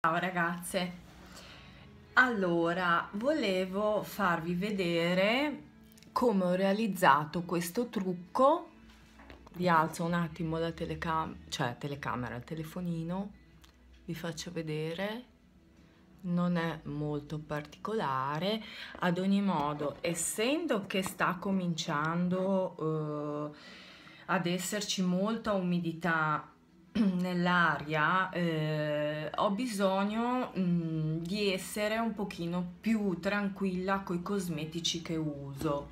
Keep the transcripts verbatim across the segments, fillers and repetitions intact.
Ciao ragazze, allora volevo farvi vedere come ho realizzato questo trucco. Vi alzo un attimo la telecamera, cioè telecamera, il telefonino, vi faccio vedere. Non è molto particolare, ad ogni modo, essendo che sta cominciando eh, ad esserci molta umidità nell'aria, eh, ho bisogno mh, di essere un pochino più tranquilla coi cosmetici che uso.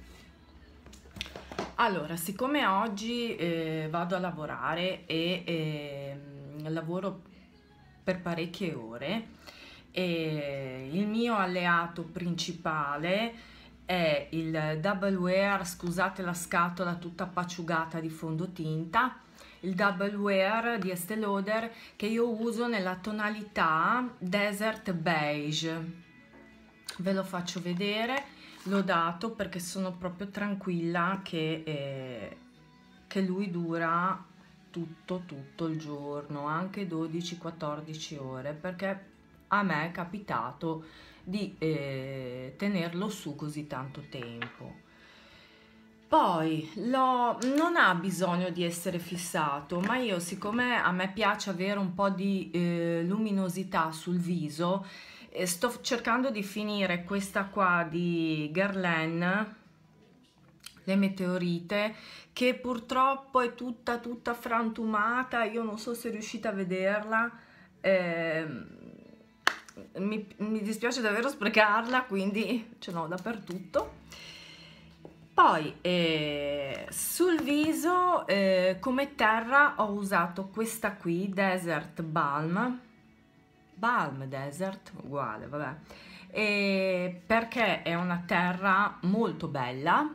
Allora, siccome oggi eh, vado a lavorare e eh, lavoro per parecchie ore, e il mio alleato principale è il Double Wear, scusate la scatola tutta appacciugata di fondotinta, il Double Wear di Estée Lauder, che io uso nella tonalità Desert Beige. Ve lo faccio vedere, l'ho dato perché sono proprio tranquilla che, eh, che lui dura tutto tutto il giorno, anche dodici quattordici ore, perché a me è capitato di eh, tenerlo su così tanto tempo. Poi lo, non ha bisogno di essere fissato, ma io, siccome a me piace avere un po' di eh, luminosità sul viso, eh, sto cercando di finire questa qua di Guerlain, le meteorite, che purtroppo è tutta tutta frantumata. Io non so se riuscite a vederla, eh, mi, mi dispiace davvero sprecarla, quindi ce l'ho dappertutto. Poi eh, sul viso eh, come terra ho usato questa qui, Desert Balm, Balm Desert, uguale, vabbè, e perché è una terra molto bella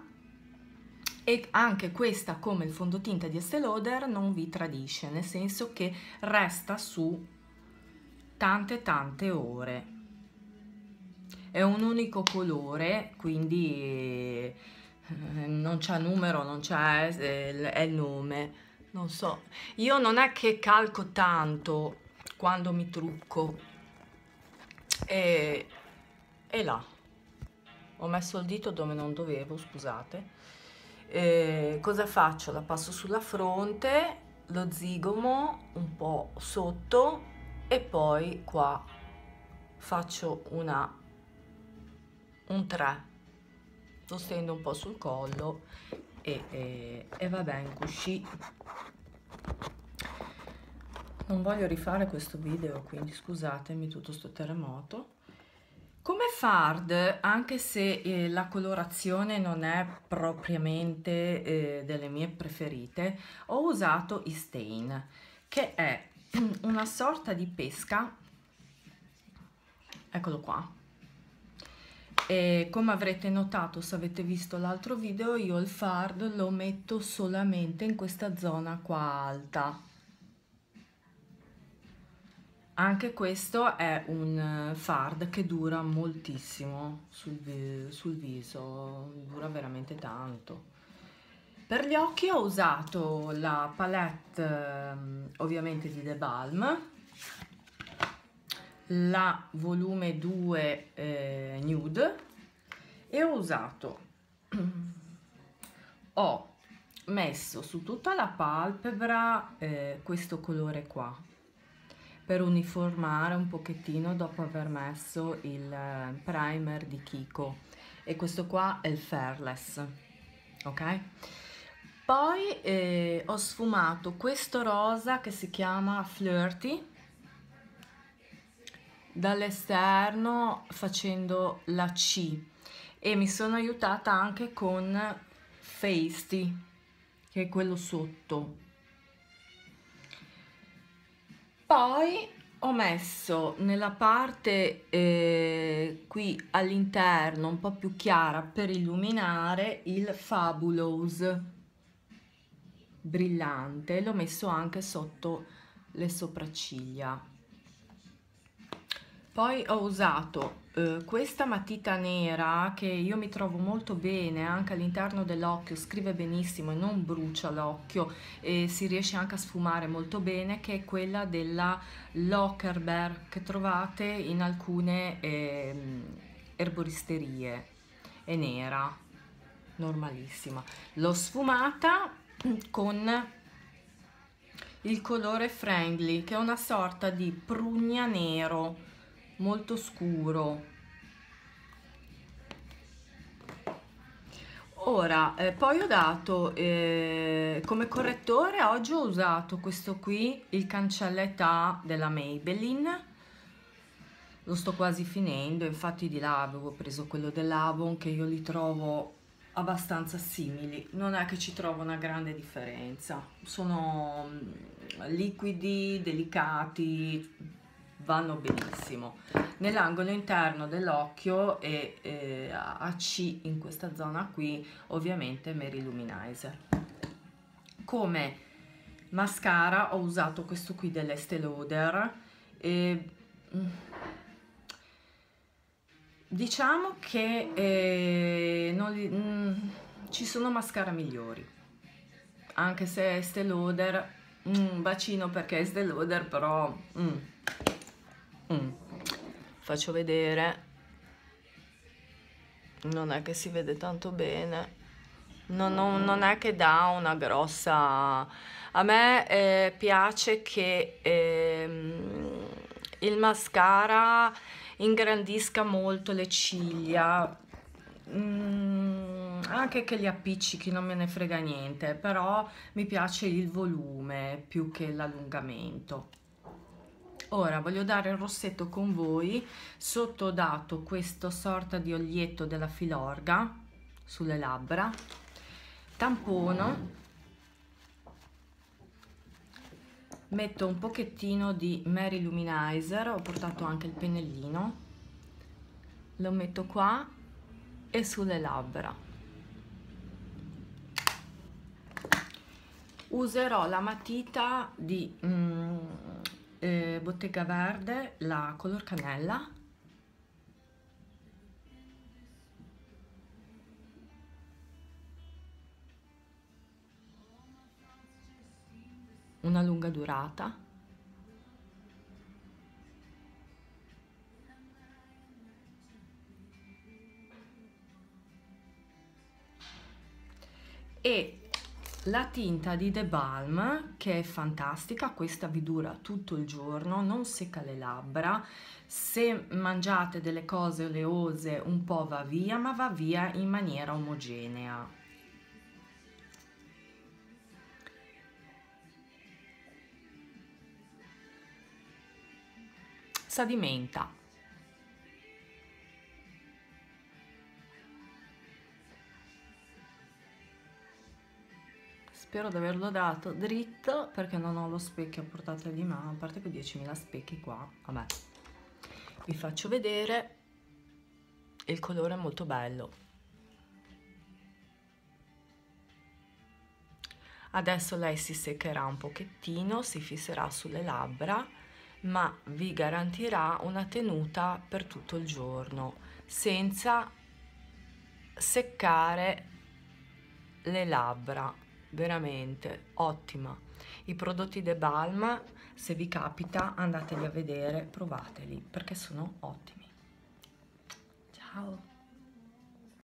e anche questa, come il fondotinta di Estée Lauder, non vi tradisce, nel senso che resta su tante tante ore. È un unico colore, quindi eh, non c'è numero, non c'è, eh, è il nome, non so. Io non è che calco tanto quando mi trucco, e, e là ho messo il dito dove non dovevo, scusate. E cosa faccio? La passo sulla fronte, lo zigomo un po' sotto e poi qua faccio una un tre, lo stendo un po' sul collo e, e, e va bene così. Non voglio rifare questo video, quindi scusatemi tutto sto terremoto. Come fard, anche se eh, la colorazione non è propriamente eh, delle mie preferite, ho usato i Stain, che è una sorta di pesca, eccolo qua. E come avrete notato, se avete visto l'altro video, io il fard lo metto solamente in questa zona qua alta. Anche questo è un fard che dura moltissimo sul, sul viso, dura veramente tanto. Per gli occhi ho usato la palette ovviamente di The Balm, la volume due eh, nude, e ho usato ho messo su tutta la palpebra eh, questo colore qua per uniformare un pochettino dopo aver messo il primer di Kiko, e questo qua è il Fairless, ok? Poi eh, ho sfumato questo rosa che si chiama Flirty dall'esterno facendo la C, e mi sono aiutata anche con Feisty, che è quello sotto. Poi ho messo nella parte eh, qui all'interno un po' più chiara per illuminare il Fabulous brillante, l'ho messo anche sotto le sopracciglia. Poi ho usato eh, questa matita nera che io mi trovo molto bene anche all'interno dell'occhio, scrive benissimo e non brucia l'occhio e si riesce anche a sfumare molto bene, che è quella della Lockerberg che trovate in alcune ehm, erboristerie. È nera, normalissima. L'ho sfumata con il colore Friendly, che è una sorta di prugna nero molto scuro. Ora eh, poi ho dato eh, come correttore, oggi ho usato questo qui, il cancelletta della Maybelline. Lo sto quasi finendo, infatti di là avevo preso quello dell'Avon, che io li trovo abbastanza simili, non è che ci trovo una grande differenza, sono liquidi, delicati, vanno benissimo. Nell'angolo interno dell'occhio e eh, a C in questa zona qui ovviamente Mary Luminizer. Come mascara ho usato questo qui dell'Estée Lauder e diciamo che eh, non li, mm, ci sono mascara migliori, anche se Estée Lauder, un mm, bacino perché Estée Lauder, però mm, mm. Faccio vedere, non è che si vede tanto bene, non, non, non è che dà una grossa... A me eh, piace che eh, il mascara ingrandisca molto le ciglia, mm, anche che li appiccichi non me ne frega niente, però mi piace il volume più che l'allungamento. Ora voglio dare il rossetto con voi. Sotto ho dato questo sorta di olietto della Filorga sulle labbra, tampono, metto un pochettino di Mary Luminizer, ho portato anche il pennellino, lo metto qua e sulle labbra. Userò la matita di mm, eh, Bottega Verde, la color cannella, una lunga durata, e la tinta di The Balm, che è fantastica, questa vi dura tutto il giorno, non secca le labbra, se mangiate delle cose oleose un po' va via, ma va via in maniera omogenea. Sa di menta. Spero di averlo dato dritto perché non ho lo specchio a portata di mano, a parte che diecimila specchi qua, vabbè. Vi faccio vedere, il colore è molto bello. Adesso lei si seccherà un pochettino, si fisserà sulle labbra, ma vi garantirà una tenuta per tutto il giorno, senza seccare le labbra. Veramente ottima. I prodotti The Balm, se vi capita andateli a vedere, provateli perché sono ottimi. Ciao.